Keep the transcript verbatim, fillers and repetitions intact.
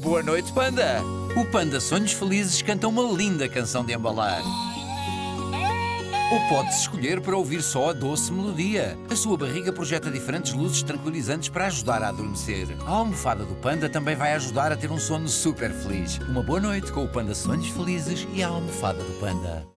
Boa noite, Panda. O Panda Sonhos Felizes canta uma linda canção de embalar. Ou pode-se escolher para ouvir só a doce melodia. A sua barriga projeta diferentes luzes tranquilizantes para ajudar a adormecer. A almofada do Panda também vai ajudar a ter um sono super feliz. Uma boa noite com o Panda Sonhos Felizes e a almofada do Panda.